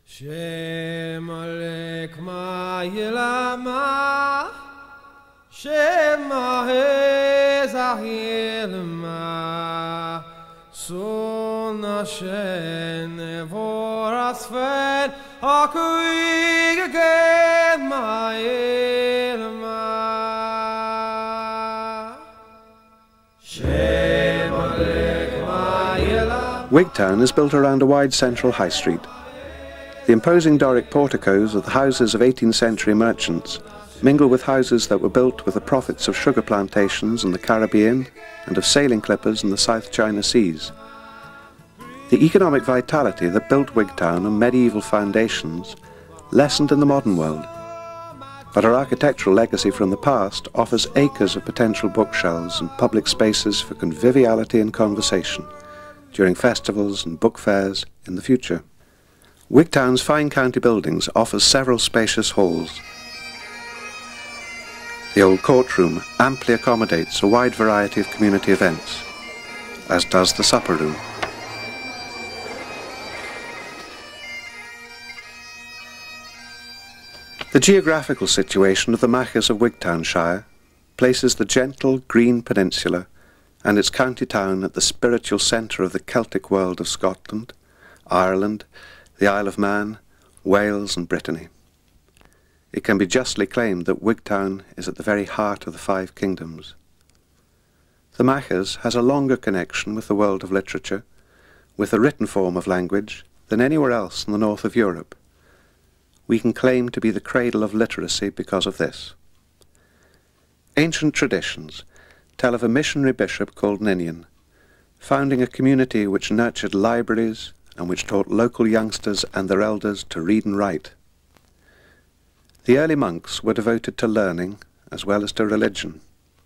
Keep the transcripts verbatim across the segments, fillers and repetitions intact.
Shema lekma yilama, Shema hezahilma, Sona shen vorasfen, Akuig again my ilma. Shema lekma yilama. Wigtown is built around a wide central high street. The imposing Doric porticos of the houses of eighteenth century merchants mingle with houses that were built with the profits of sugar plantations in the Caribbean and of sailing clippers in the South China Seas. The economic vitality that built Wigtown on medieval foundations lessened in the modern world, but our architectural legacy from the past offers acres of potential bookshelves and public spaces for conviviality and conversation during festivals and book fairs in the future. Wigtown's fine county buildings offers several spacious halls. The old courtroom amply accommodates a wide variety of community events, as does the supper room. The geographical situation of the Machas of Wigtownshire places the gentle green peninsula and its county town at the spiritual centre of the Celtic world of Scotland, Ireland, the Isle of Man, Wales and Brittany. It can be justly claimed that Wigtown is at the very heart of the five kingdoms. The Machas has a longer connection with the world of literature, with the written form of language, than anywhere else in the north of Europe. We can claim to be the cradle of literacy because of this. Ancient traditions tell of a missionary bishop called Ninian, founding a community which nurtured libraries and which taught local youngsters and their elders to read and write. The early monks were devoted to learning as well as to religion.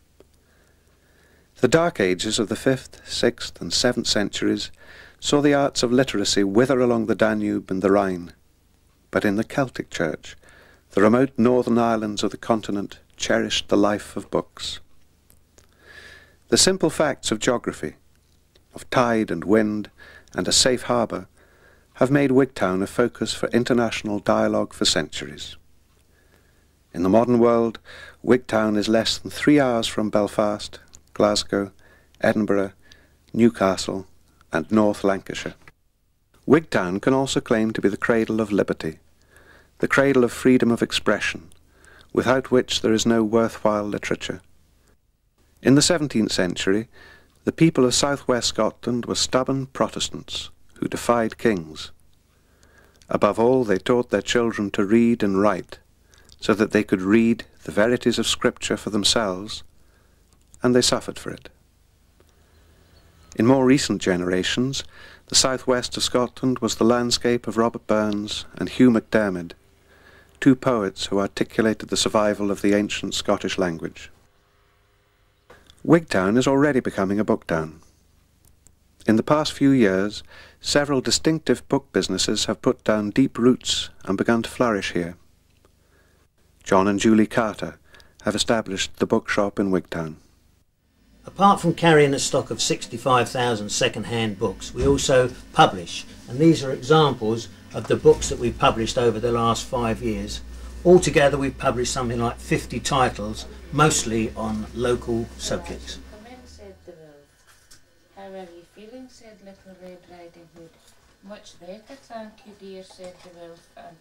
The dark ages of the fifth, sixth and seventh centuries saw the arts of literacy wither along the Danube and the Rhine, but in the Celtic Church, the remote northern islands of the continent cherished the life of books. The simple facts of geography, of tide and wind, and a safe harbour, have made Wigtown a focus for international dialogue for centuries. In the modern world, Wigtown is less than three hours from Belfast, Glasgow, Edinburgh, Newcastle and North Lancashire. Wigtown can also claim to be the cradle of liberty, the cradle of freedom of expression, without which there is no worthwhile literature. In the seventeenth century, the people of southwest Scotland were stubborn Protestants who defied kings. Above all, they taught their children to read and write, so that they could read the verities of Scripture for themselves, and they suffered for it. In more recent generations, the southwest of Scotland was the landscape of Robert Burns and Hugh MacDiarmid, two poets who articulated the survival of the ancient Scottish language. Wigtown is already becoming a book town. In the past few years, several distinctive book businesses have put down deep roots and begun to flourish here. John and Julie Carter have established the bookshop in Wigtown. Apart from carrying a stock of sixty-five thousand second-hand books, we also publish, and these are examples of the books that we've published over the last five years. Altogether, we've published something like fifty titles, mostly on local subjects. The men said the wolf. How are you feeling, said Little Red Riding Hood. Much better, thank you, dear, said the wolf. And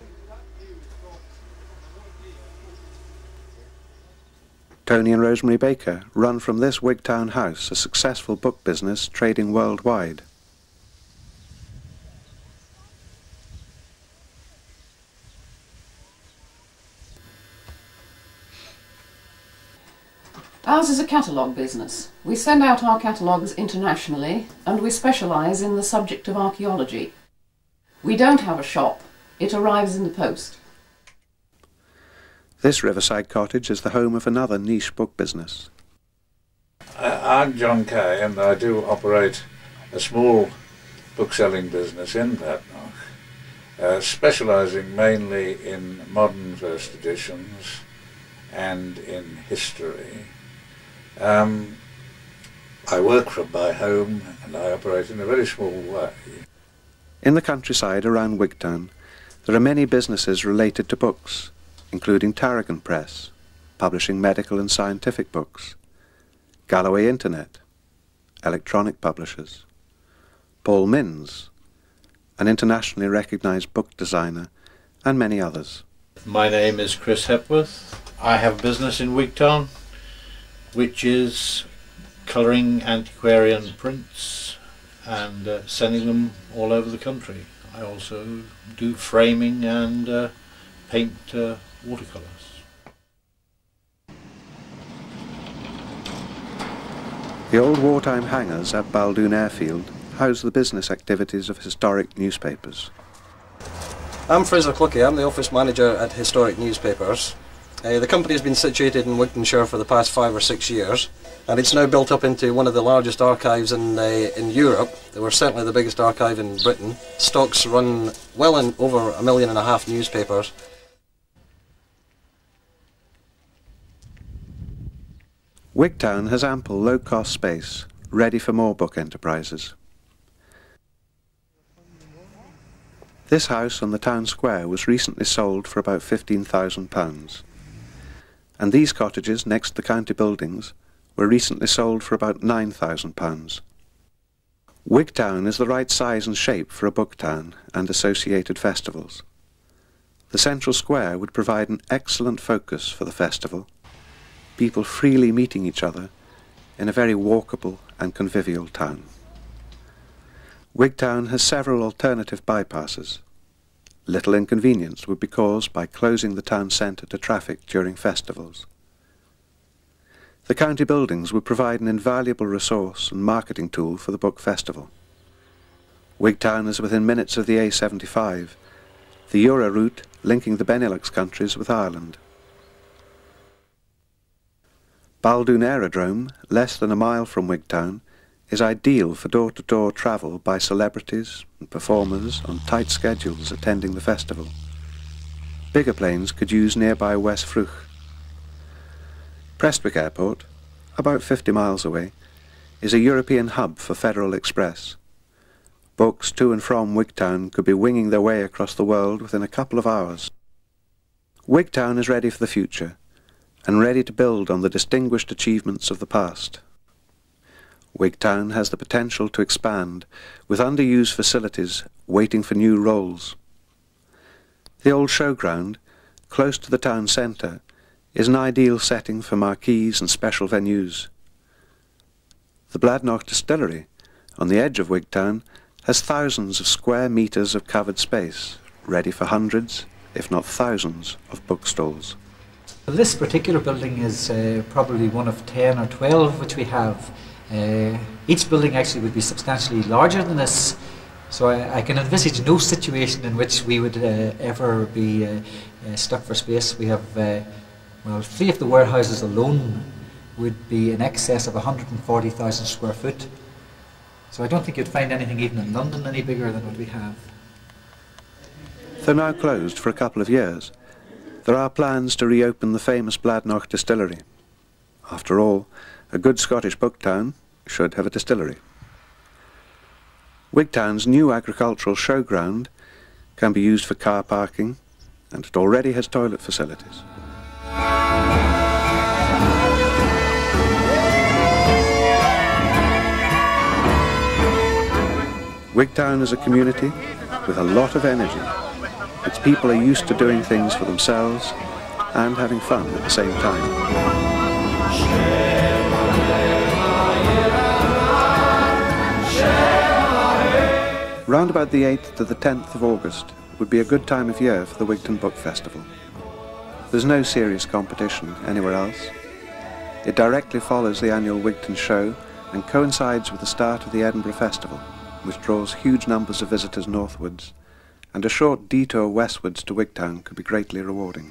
Tony and Rosemary Baker run from this Wigtown house a successful book business trading worldwide. Ours is a catalogue business. We send out our catalogues internationally and we specialise in the subject of archaeology. We don't have a shop, it arrives in the post. This riverside cottage is the home of another niche book business. I'm John Kay and I do operate a small bookselling business in Badenoch, uh, specialising mainly in modern first editions and in history. Um, I work from my home and I operate in a very small way. In the countryside around Wigtown, There are many businesses related to books, including Tarragon Press, publishing medical and scientific books, Galloway Internet, electronic publishers, Paul Minns, an internationally recognised book designer, and many others. My name is Chris Hepworth. I have a business in Wigtown, which is colouring antiquarian prints and uh, sending them all over the country. I also do framing and uh, paint uh, watercolours. The old wartime hangars at Baldoon Airfield house the business activities of historic newspapers. I'm Fraser Clucky. I'm the office manager at Historic Newspapers. Uh, the company has been situated in Wigtonshire for the past five or six years, and it's now built up into one of the largest archives in, uh, in Europe. We're certainly the biggest archive in Britain. Stocks run well in over a million and a half newspapers. Wigtown has ample low-cost space, ready for more book enterprises. This house on the town square was recently sold for about fifteen thousand pounds. And these cottages next to the county buildings were recently sold for about nine thousand pounds. Wigtown is the right size and shape for a book town and associated festivals. The central square would provide an excellent focus for the festival, people freely meeting each other in a very walkable and convivial town. Wigtown has several alternative bypasses. Little inconvenience would be caused by closing the town centre to traffic during festivals. The county buildings would provide an invaluable resource and marketing tool for the book festival. Wigtown is within minutes of the A seventy-five, the Euro route linking the Benelux countries with Ireland. Baldoon Aerodrome, less than a mile from Wigtown, is ideal for door-to-door travel by celebrities and performers on tight schedules attending the festival. Bigger planes could use nearby West Fruch. Prestwick Airport, about fifty miles away, is a European hub for Federal Express. Books to and from Wigtown could be winging their way across the world within a couple of hours. Wigtown is ready for the future, and ready to build on the distinguished achievements of the past. Wigtown has the potential to expand, with underused facilities waiting for new roles. The old showground, close to the town centre, is an ideal setting for marquees and special venues. The Bladnoch Distillery, on the edge of Wigtown, has thousands of square metres of covered space, ready for hundreds, if not thousands, of bookstalls. This particular building is uh, probably one of ten or twelve which we have. Uh, each building actually would be substantially larger than this, so I, I can envisage no situation in which we would uh, ever be uh, uh, stuck for space. We have, uh, well, three of the warehouses alone would be in excess of one hundred forty thousand square foot, so I don't think you'd find anything even in London any bigger than what we have. Though now closed for a couple of years, there are plans to reopen the famous Bladnoch Distillery. After all, a good Scottish book town should have a distillery. Wigtown's new agricultural showground can be used for car parking, and it already has toilet facilities. Wigtown is a community with a lot of energy. Its people are used to doing things for themselves and having fun at the same time. Round about the eighth to the tenth of August would be a good time of year for the Wigtown Book Festival. There's no serious competition anywhere else. It directly follows the annual Wigtown show and coincides with the start of the Edinburgh Festival, which draws huge numbers of visitors northwards, and a short detour westwards to Wigtown could be greatly rewarding.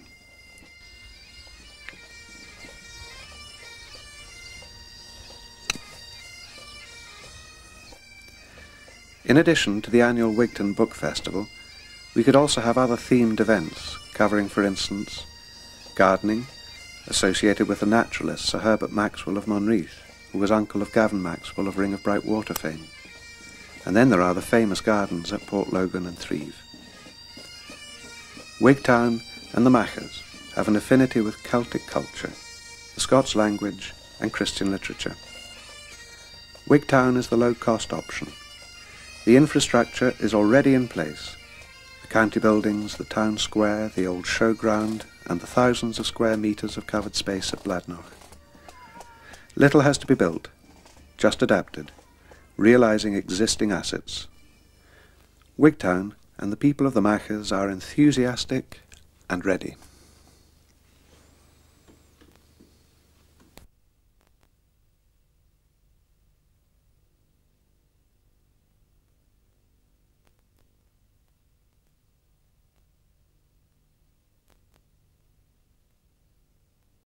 In addition to the annual Wigtown Book Festival, we could also have other themed events covering, for instance, gardening, associated with the naturalist Sir Herbert Maxwell of Monreith, who was uncle of Gavin Maxwell of Ring of Bright Water fame. And then there are the famous gardens at Port Logan and Thrieve. Wigtown and the Machers have an affinity with Celtic culture, the Scots language and Christian literature. Wigtown is the low-cost option. The infrastructure is already in place. The county buildings, the town square, the old showground, and the thousands of square metres of covered space at Bladnoch. Little has to be built, just adapted, realising existing assets. Wigtown and the people of the Machers are enthusiastic and ready.